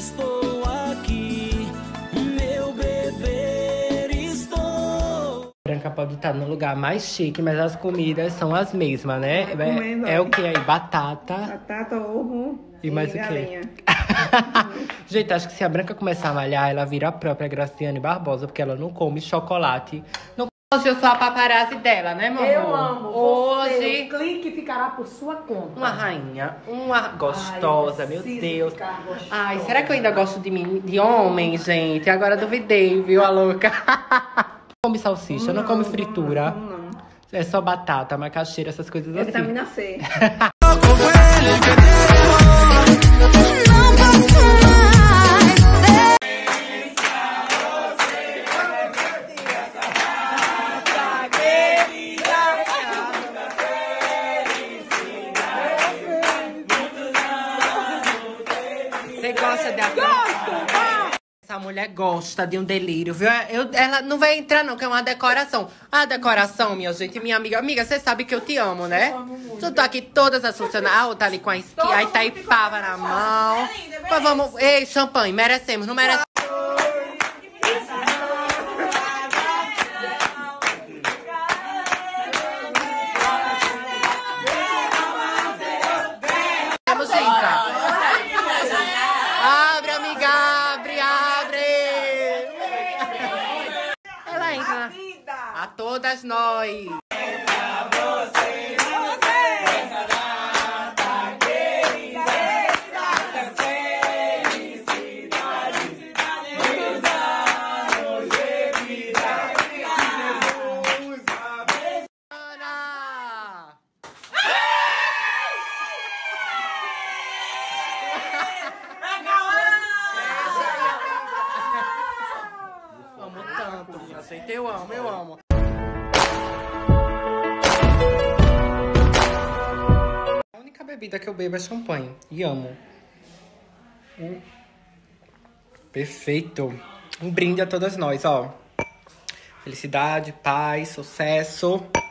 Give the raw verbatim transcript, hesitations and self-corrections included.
estou aqui, meu bebê, estou. Branca pode estar no lugar mais chique, mas as comidas são as mesmas, né? Comendo, É, é ó. o que aí? Batata. Batata, ovo E mais o quê? galinha. Gente, acho que se a Branca começar a malhar, ela vira a própria Graciane Barbosa, porque ela não come chocolate. Não... Hoje eu sou a paparazzi dela, né, meu Eu amor? amo. Hoje, Você, o clique ficará por sua conta. uma rainha, uma gostosa, Ai, meu preciso Deus. ficar gostosa. Ai, será que eu ainda gosto de, mim, de homem, gente? Agora duvidei, viu, a louca? Não come salsicha, não, não come fritura. Não, não, não. É só batata, macaxeira, essas coisas É assim. vitamina C. Você gosta de Essa mulher gosta de um delírio, viu? Eu, ela não vai entrar, não, que é uma decoração. A decoração, minha gente, minha amiga. Amiga, você sabe que eu te amo, né? Eu amo muito. Tu tá aqui todas as funcionárias. Ah, tá ali com a esqui, aí tá aí pava na mão. Mas vamos. Ei, champanhe, merecemos, não merecemos. Vamos, gente. Abre, amiga, abre, abre. Ela entra. A todas nós. Ana! Amo tanto, minha gente. Eu amo, eu amo. A única bebida que eu bebo é champanhe. E amo. Hum. Perfeito. Um brinde a todas nós, ó. Felicidade, paz, sucesso.